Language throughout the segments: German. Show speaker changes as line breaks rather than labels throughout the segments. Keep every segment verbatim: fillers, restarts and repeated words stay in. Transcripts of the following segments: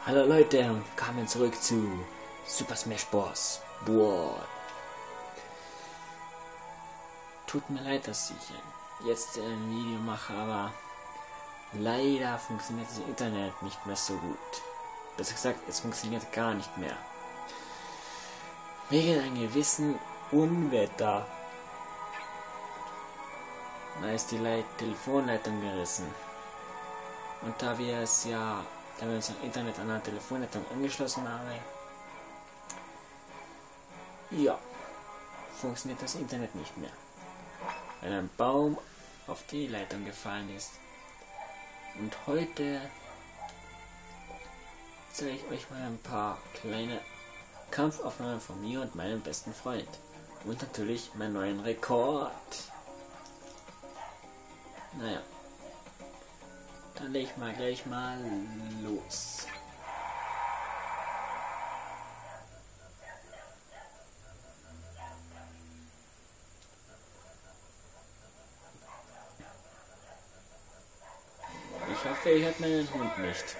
Hallo Leute und willkommen zurück zu Super Smash Bros. Brawl. Tut mir leid, dass ich jetzt ein Video mache, aber leider funktioniert das Internet nicht mehr so gut. Besser gesagt, es funktioniert gar nicht mehr. Wegen einem gewissen Unwetter. Da ist die Leit Telefonleitung gerissen. Und da wir es ja Da wir unser Internet an der Telefonleitung angeschlossen haben, ja, funktioniert das Internet nicht mehr, weil ein Baum auf die Leitung gefallen ist. Und heute zeige ich euch mal ein paar kleine Kampfaufnahmen von mir und meinem besten Freund. Und natürlich meinen neuen Rekord. Naja. Dann leg ich mal gleich mal los. Ich hoffe, ihr hört meinen Hund nicht.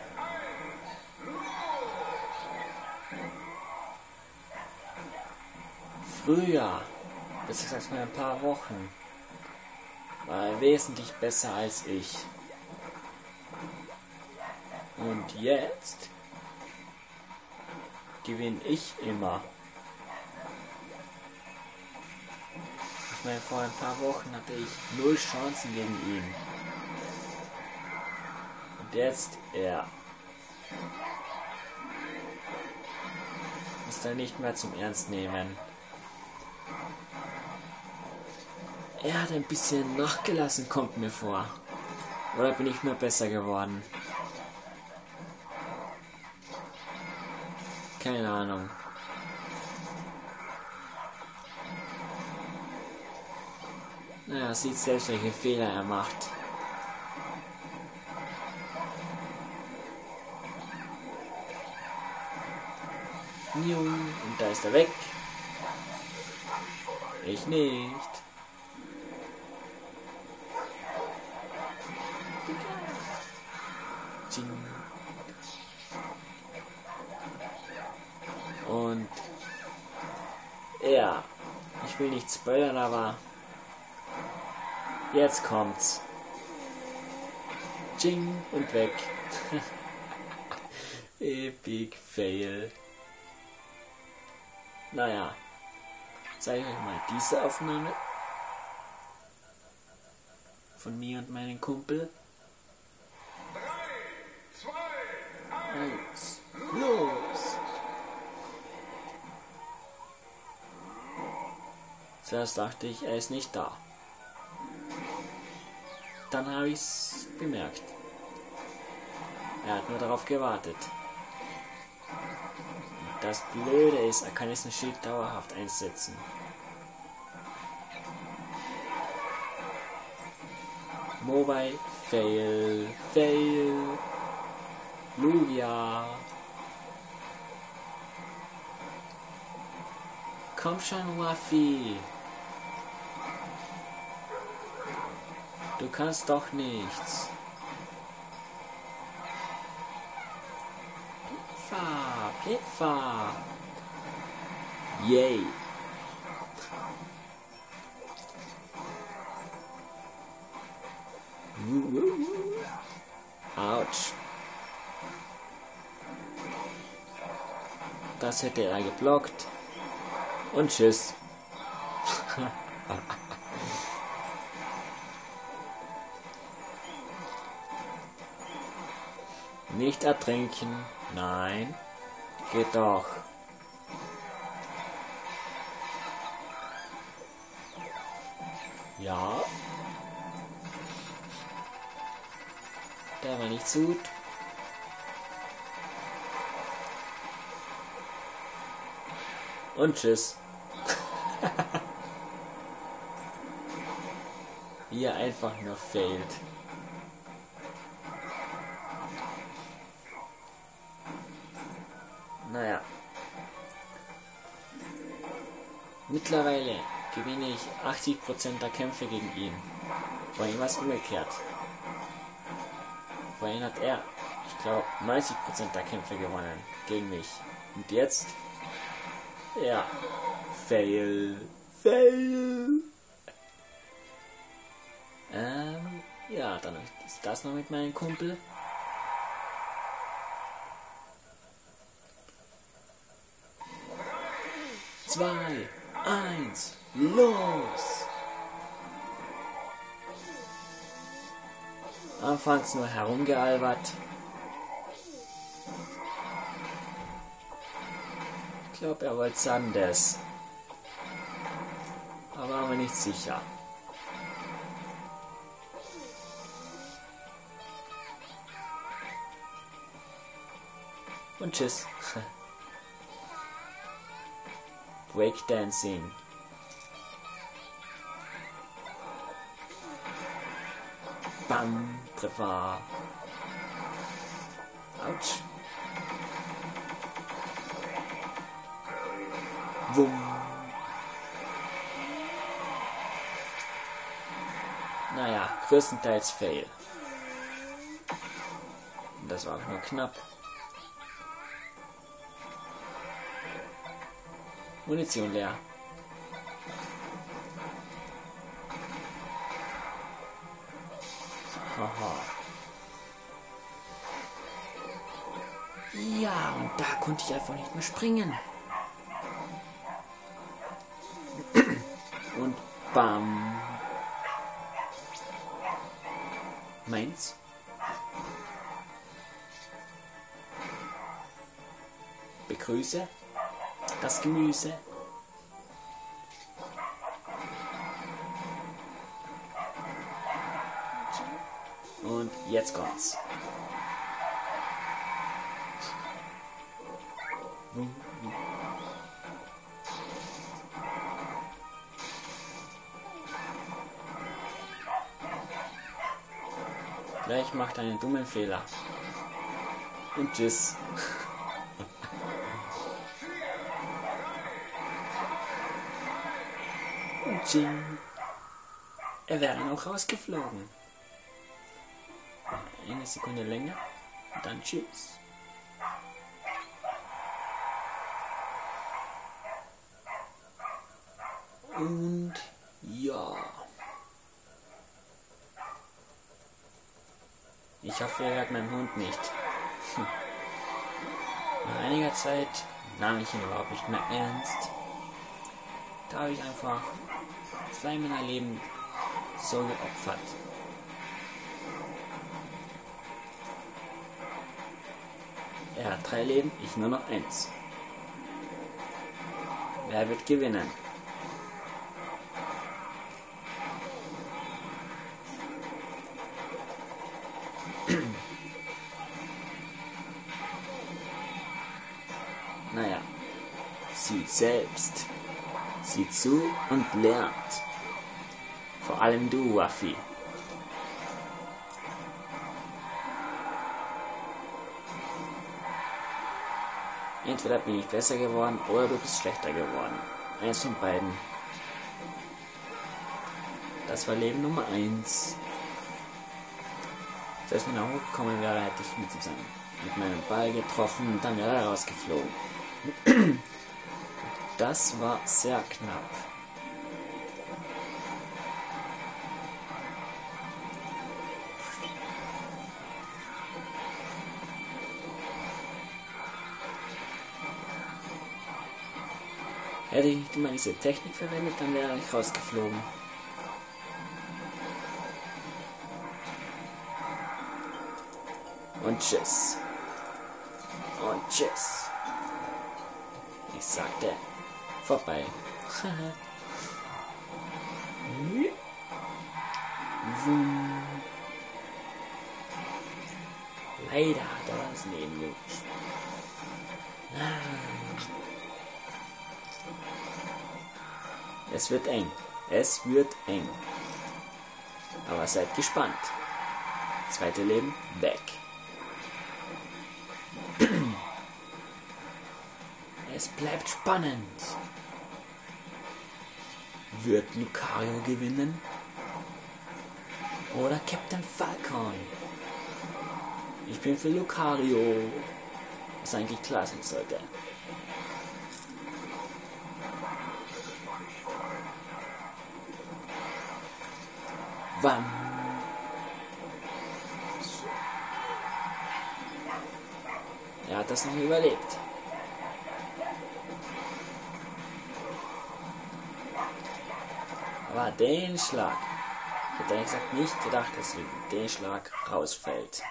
Früher, besser gesagt vor ein paar Wochen, war er wesentlich besser als ich. Und jetzt gewinne ich immer. Ich meine, vor ein paar Wochen hatte ich null Chancen gegen ihn. Und jetzt er. Ist er nicht mehr zum Ernst nehmen. Er hat ein bisschen nachgelassen, kommt mir vor. Oder bin ich nur besser geworden? Keine Ahnung. Naja, sieht selbst, welche Fehler er macht. Und da ist er weg. Ich nicht. Und ja, ich will nicht spoilern, aber jetzt kommt's. Ching und weg. Epic Fail. Naja, zeige ich euch mal diese Aufnahme von mir und meinem Kumpel. Eins, los! Zuerst dachte ich, er ist nicht da. Dann habe ich es bemerkt. Er hat nur darauf gewartet. Und das Blöde ist, er kann jetzt ein Schild dauerhaft einsetzen. Mobile, fail, fail, Lugia. Komm schon, Waffi. Du kannst doch nichts. Pizza, Pizza. Yay. Autsch. Das hätte er geblockt. Und tschüss. Nicht ertrinken. Nein. Geht doch. Ja. Der war nicht gut. Und tschüss. Wie er einfach nur fehlt. Naja. Mittlerweile gewinne ich achtzig Prozent der Kämpfe gegen ihn. Vorhin war es umgekehrt. Vorhin hat er ich glaube, neunzig Prozent der Kämpfe gewonnen gegen mich. Und jetzt? Ja. Fail. Fail. Ähm, ja, dann ist das noch mit meinem Kumpel. Zwei, eins, los! Anfangs nur herumgealbert. Ich glaube, er wollte Sandes. Aber war mir nicht sicher. Und tschüss. Breakdancing. Bam, Treffer. Autsch. Wumm. Naja, größtenteils Fail. Und das war auch nur knapp. Munition leer. Haha. Ja, und da konnte ich einfach nicht mehr springen. Und bam. Meins. Begrüße das Gemüse. Und jetzt kommt's. Gleich macht einen dummen Fehler. Und tschüss. Und Jing. Er wäre noch rausgeflogen. Eine Sekunde länger. Und dann tschüss. Und ja. Ich hoffe, ihr hört meinen Hund nicht. Nach einiger Zeit nahm ich ihn überhaupt nicht mehr ernst. Da habe ich einfach zwei meiner Leben so geopfert. Er hat drei Leben, ich nur noch eins. Wer wird gewinnen? Naja, sieht selbst, sieht zu und lernt. Vor allem du, Waffi. Entweder bin ich besser geworden oder du bist schlechter geworden. Eins von beiden. Das war Leben Nummer eins. Selbst wenn er hochgekommen wäre, hätte ich mit, seinem, mit meinem Ball getroffen und dann wäre er rausgeflogen. Das war sehr knapp. Hätte ich nicht immer diese Technik verwendet, dann wäre ich rausgeflogen. Und tschüss. Und tschüss. Ich sagte, vorbei. Leider hat er das Leben gewischt. Es wird eng. Es wird eng. Aber seid gespannt. Zweite Leben weg. Es bleibt spannend. Wird Lucario gewinnen? Oder Captain Falcon? Ich bin für Lucario. Was eigentlich klar sein sollte. Wann? Er hat das noch überlebt. Aber den Schlag, ich hätte ehrlich gesagt nicht gedacht, dass den Schlag rausfällt.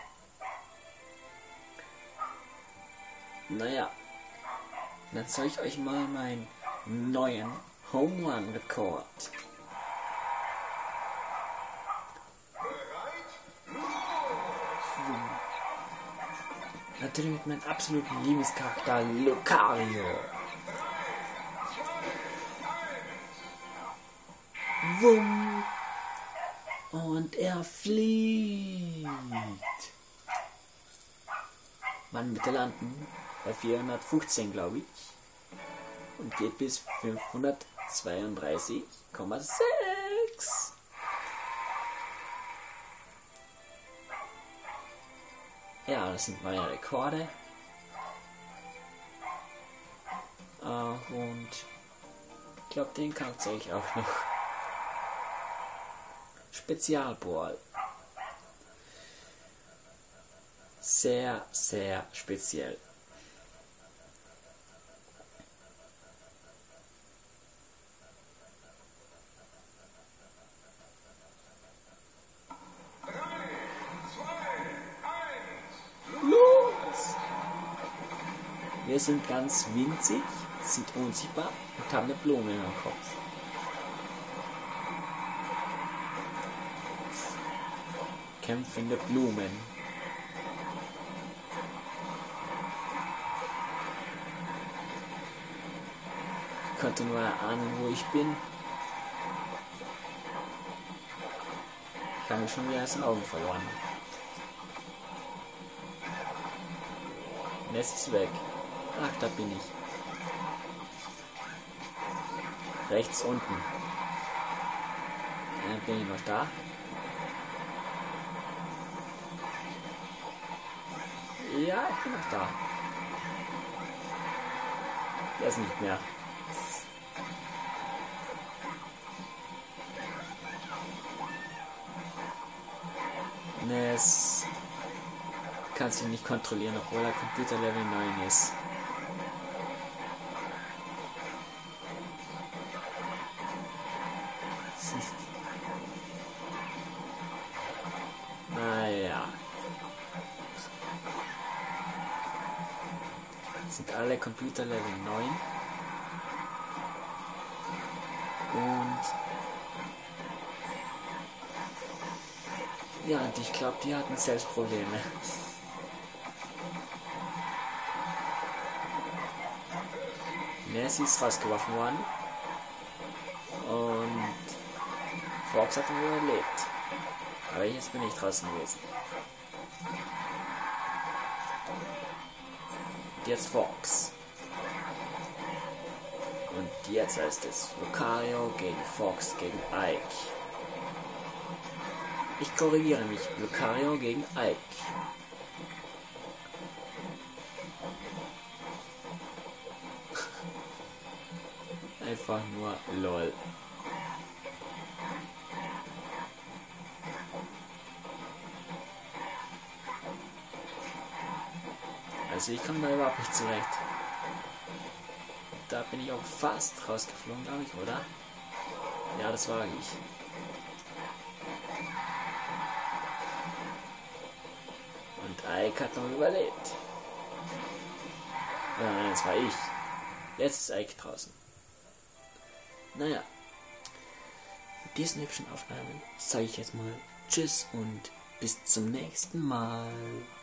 Naja, dann zeige ich euch mal meinen neuen Home Run Rekord. Natürlich mit meinem absoluten Lieblingscharakter Lucario. Wumm. Und er fliegt. Man bitte landen bei vierhundertfünfzehn, glaube ich. Und geht bis fünfhundertzweiunddreißig Komma sechs. Ja, das sind meine Rekorde. Uh, und ich glaube, den kann ich auch noch. Spezialball. Sehr, sehr speziell. Wir sind ganz winzig, sind unsichtbar und haben eine Blume im Kopf. Kämpfende Blumen. Ich konnte nur erahnen, wo ich bin. Ich habe mich schon wieder aus den Augen verloren. Und jetzt ist es weg. Ach, da bin ich. Rechts unten. Dann bin ich noch da. Ja, ich bin noch da. Der ist nicht mehr. Ne, es kann sich nicht kontrollieren, obwohl er Computer Level neun ist. Naja. Sind alle Computer Level neun. Und ja, und ich glaube, die hatten selbst Probleme. Nessie ist rausgeworfen worden. Und Fox hat ihn überlebt. Aber jetzt bin ich draußen gewesen. Und jetzt Fox. Und jetzt heißt es Lucario gegen Fox gegen Ike. Ich korrigiere mich. Lucario gegen Ike. Einfach nur LOL. Also ich komme da überhaupt nicht zurecht. Da bin ich auch fast rausgeflogen, glaube ich, oder? Ja, das war ich. Und Ike hat noch überlebt. Ja, nein, das war ich. Jetzt ist Ike draußen. Naja. Mit diesen hübschen Aufnahmen sage ich jetzt mal Tschüss und bis zum nächsten Mal.